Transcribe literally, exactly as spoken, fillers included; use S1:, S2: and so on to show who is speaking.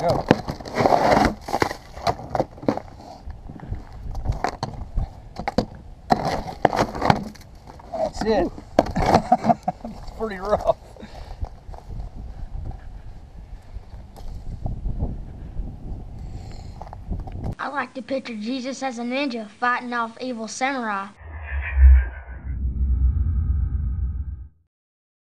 S1: go. That's it. It's pretty rough.
S2: I like to picture Jesus as a ninja fighting off evil samurai.